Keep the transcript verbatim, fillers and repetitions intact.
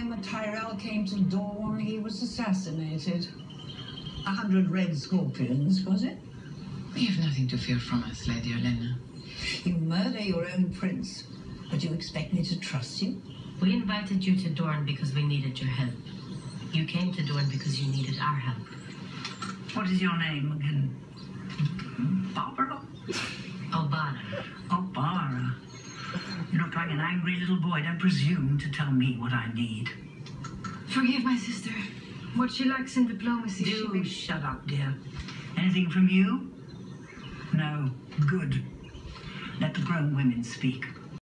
time Tyrell came to Dawn, he was assassinated. A hundred red scorpions, was it? We have nothing to fear from us, Lady Olenna. You murder your own prince, but you expect me to trust you? We invited you to Dorne because we needed your help. You came to Dorne because you needed our help. What is your name again? Barbara? Obara. Obara. You look like an angry little boy. Don't presume to tell me what I need. Forgive my sister. What she lacks in diplomacy, she Do makes... shut up, dear. Anything from you? No. Good. Let the grown women speak.